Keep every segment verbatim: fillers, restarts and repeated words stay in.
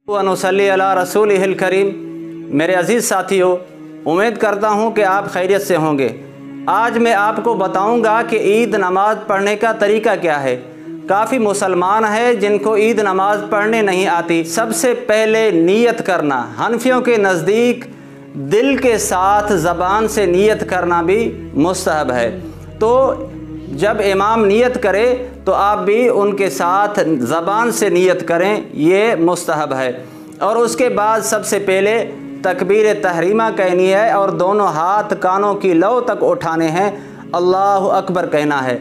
ونصلی علی رسولہ الکریم۔ میرے عزیز ساتھیو، امید کرتا ہوں کہ آپ خیریت سے ہوں گے۔ آج میں آپ کو بتاؤں گا کہ عید نماز پڑھنے کا طریقہ کیا ہے۔ کافی مسلمان ہیں جن کو عید نماز پڑھنے نہیں آتی۔ سب سے پہلے نیت کرنا، حنفیوں کے نزدیک دل کے ساتھ زبان سے نیت کرنا بھی مستحب ہے۔ تو جب امام نیت کرے تو آپ بھی ان کے ساتھ زبان سے نیت کریں، یہ مستحب ہے۔ اور اس کے بعد سب سے پہلے تکبیر تحریمہ کہنی ہے اور دونوں ہاتھ کانوں کی لو تک اٹھانے ہیں، اللہ اکبر کہنا ہے،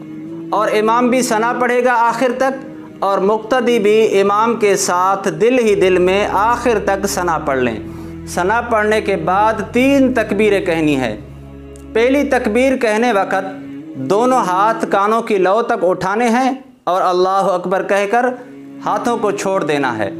اور امام بھی ثنا پڑھے گا آخر تک، اور مقتدی بھی امام کے ساتھ دل ہی دل میں آخر تک ثنا پڑھ لیں۔ ثنا پڑھنے کے بعد تین تکبیریں کہنی ہے۔ پہلی تکبیر کہنے وقت دونوں ہاتھ کانوں کی لو تک اٹھانے ہیں اور اللہ اکبر کہہ کر ہاتھوں کو چھوڑ دینا ہے،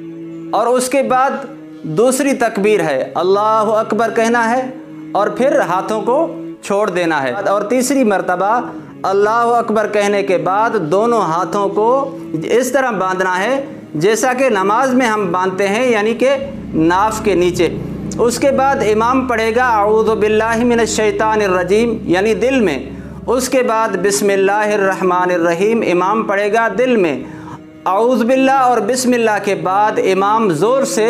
اور اس کے بعد دوسری تکبیر ہے اللہ اکبر کہنا ہے اور پھر ہاتھوں کو چھوڑ دینا ہے، اور تیسری مرتبہ اللہ اکبر کہنے کے بعد دونوں ہاتھوں کو اس طرح باندھنا ہے جیسا کہ نماز میں ہم باندھتے ہیں، یعنی کہ ناف کے نیچے۔ اس کے بعد امام پڑھے گا اعوذ باللہ من الشیطان الرجیم، یعنی دل میں۔ اس کے بعد بسم اللہ الرحمن الرحیم امام پڑھے گا دل میں۔ اعوذ باللہ اور بسم اللہ کے بعد امام زور سے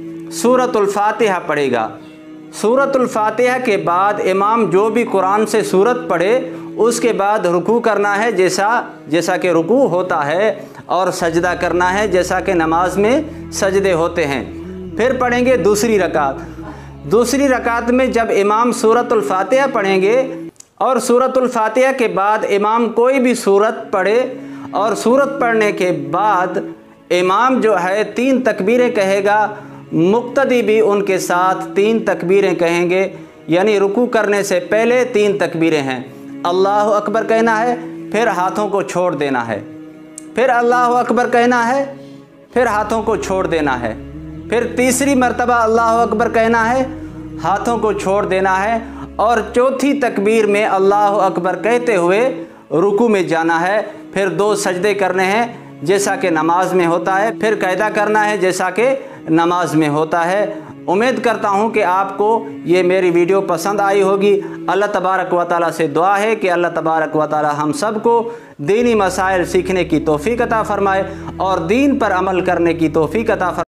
سورۃ الفاتحہ پڑھے گا۔ سورۃ الفاتحہ کے بعد امام جو بھی قرآن سے سورت پڑھے اس کے بعد رکوع کرنا ہے جیسا جیسا کہ رکوع ہوتا ہے، اور سجدہ کرنا ہے جیسا کہ نماز میں سجدے ہوتے ہیں۔ پھر پڑھیں گے دوسری رکعت۔ دوسری رکعت میں جب امام سورۃ الفاتحہ پڑھیں گے اور سورۃ الفاتحہ کے بعد امام کوئی بھی سورت پڑھے، اور سورت پڑھنے کے بعد امام جو ہے تین تکبیریں کہے گا، مقتدی بھی ان کے ساتھ تین تکبیریں کہیں گے، یعنی رکوع کرنے سے پہلے تین تکبیریں ہیں۔ اللہ اکبر کہنا ہے، پھر ہاتھوں کو چھوڑ دینا ہے، پھر اللہ اکبر کہنا ہے، پھر ہاتھوں کو چھوڑ دینا ہے، پھر تیسری مرتبہ اللہ اکبر کہنا ہے، ہاتھوں کو چھوڑ دینا ہے، اور چوتھی تکبیر میں اللہ اکبر کہتے ہوئے رکوع میں جانا ہے۔ پھر دو سجدے کرنے ہیں جیسا کہ نماز میں ہوتا ہے، پھر قاعدہ کرنا ہے جیسا کہ نماز میں ہوتا ہے۔ امید کرتا ہوں کہ آپ کو یہ میری ویڈیو پسند آئی ہوگی۔ اللہ تبارک و تعالیٰ سے دعا ہے کہ اللہ تبارک و تعالیٰ ہم سب کو دینی مسائل سیکھنے کی توفیق عطا فرمائے اور دین پر عمل کرنے کی توفیق عطا فرمائے۔